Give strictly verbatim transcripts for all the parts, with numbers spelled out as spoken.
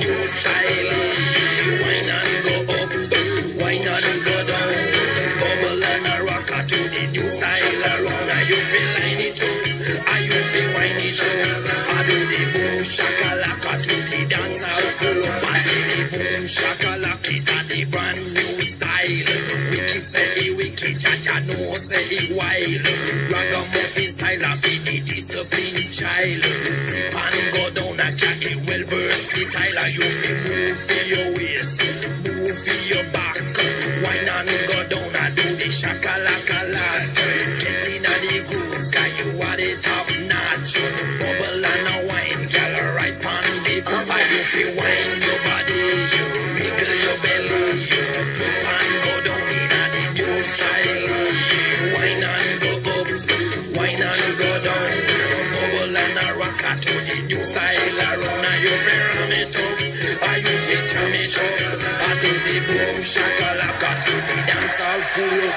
new style. Wine and go up, wine and go down. Bubble and a rocker to the new style around. Are you feel line it up? Are you feel wine it up? I do the boom shakalaka to the dancehall club. I say the boom shakalaka it a the brand new style. Wicked say it wicked, Jaja no say it wild. Ragamuffin style of the disciplined child. Tip and go down a cat it well versatile. Are you feel move for your waist, move for your back. Wine and go down and do the shakalaka lot. Get in a the groove, cause you are the top notch. Bubble and a wine, girl, right on the groove. Are you feel wine your body, you wiggle your belly. Tip and go down in a the new style. Wine and go up, wine and go down. Bubble and a rocker to the new style around. Are you feel ram it up? Are you feel jam it up? I do the boom shakalaka to the dancehall crew.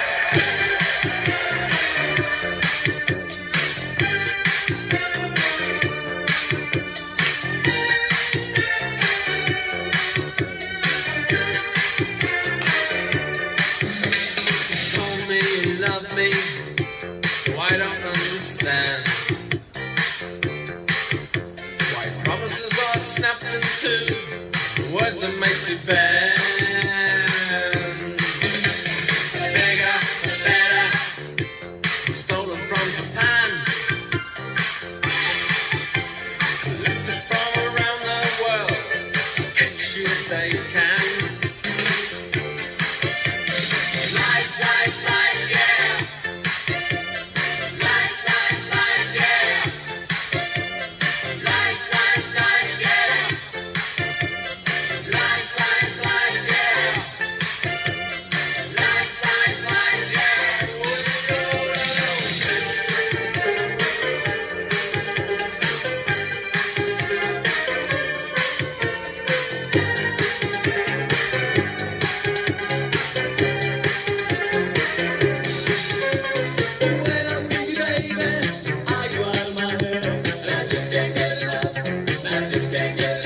Told me you love me, so I don't understand why promises are snapped in two, words are made to bend. Bigger, better, stolen from Japan, collected from around the world, catch you if they can. Life, life, life, yeah. Life, life, life, yeah. Life, life, life, yeah. Life, life, life, yeah. Life, life, life, yeah. When I'm with you, baby, are you out of my head? And I just can't get enough. And I just can't get